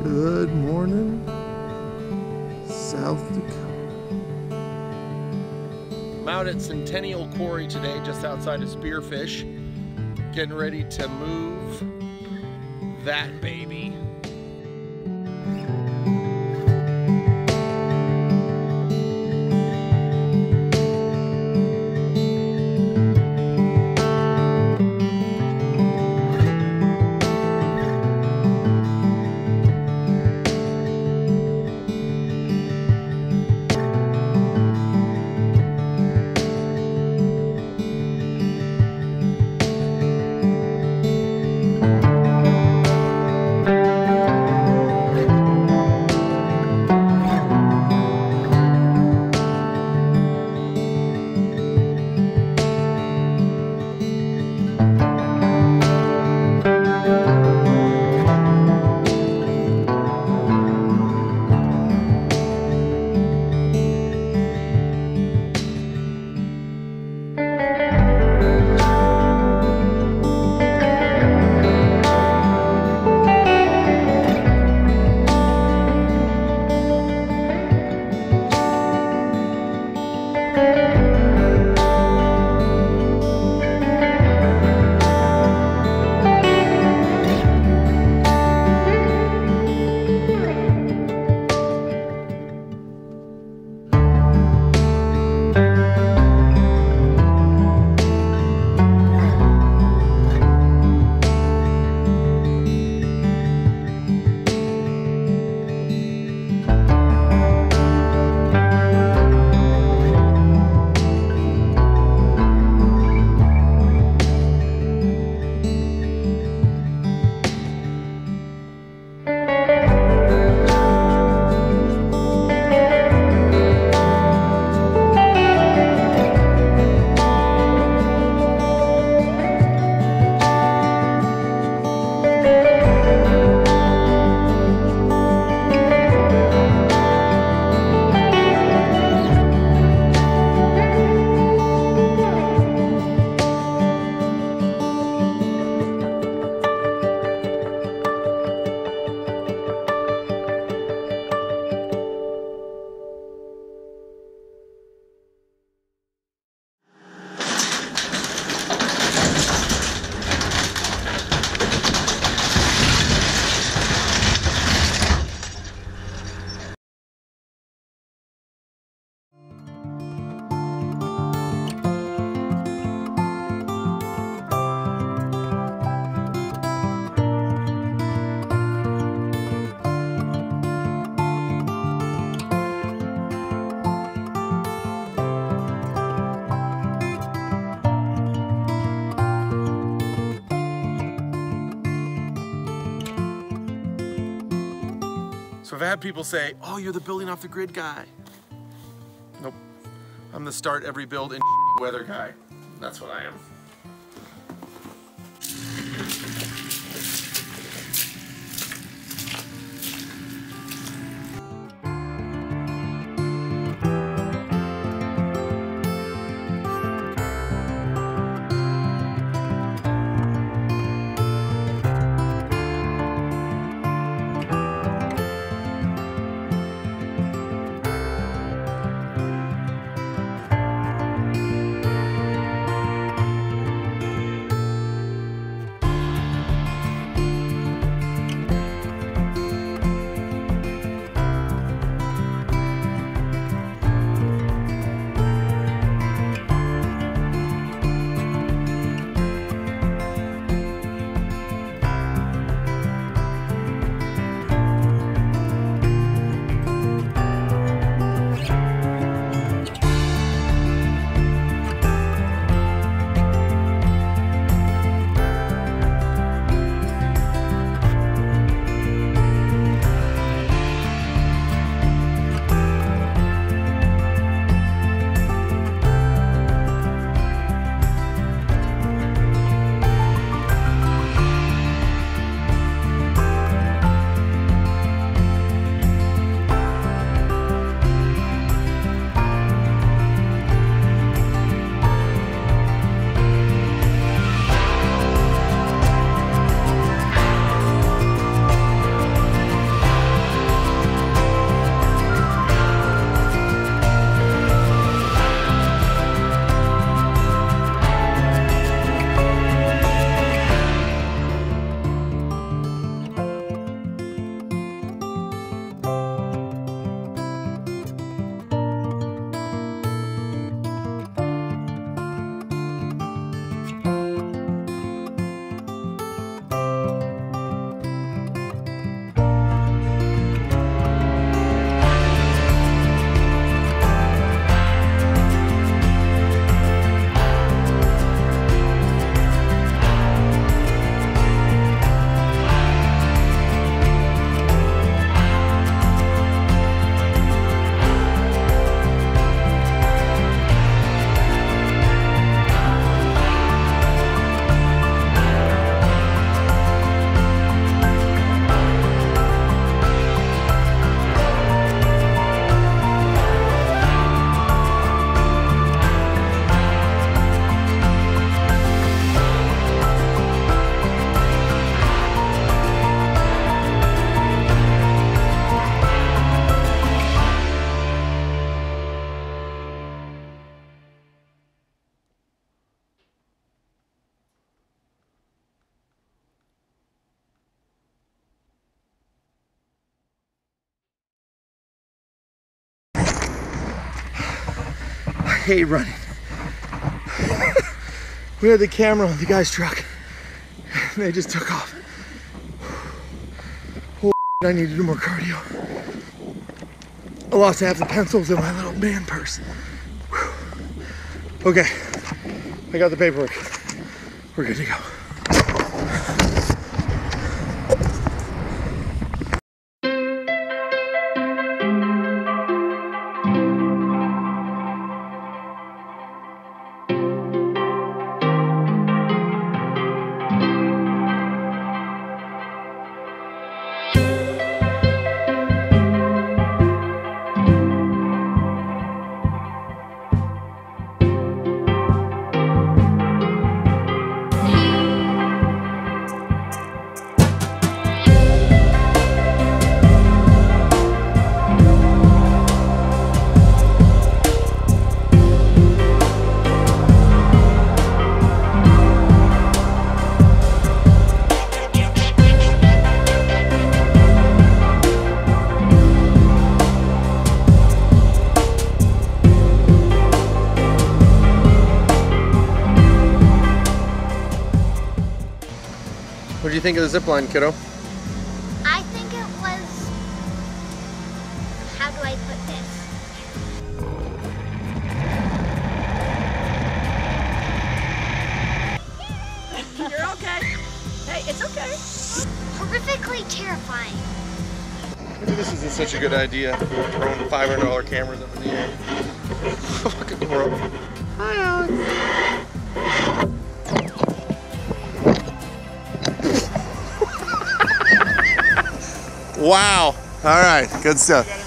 Good morning, South Dakota. I'm out at Centennial Quarry today, just outside of Spearfish, getting ready to move that baby. So I've had people say, oh, you're the building off the grid guy. Nope. I'm the start every build in weather guy. That's what I am. hate running. We had the camera on the guy's truck and they just took off. Oh, I need to do more cardio. I lost half the pencils in my little man purse. Okay, I got the paperwork. We're good to go. What do you think of the zip line, kiddo? I think it was, how do I put this? You're okay. Hey, it's okay. Horrifically terrifying. Maybe this isn't such a good idea. Throwing $500 cameras up in the air. Fucking world. Hi, Alex. Wow. All right, good stuff.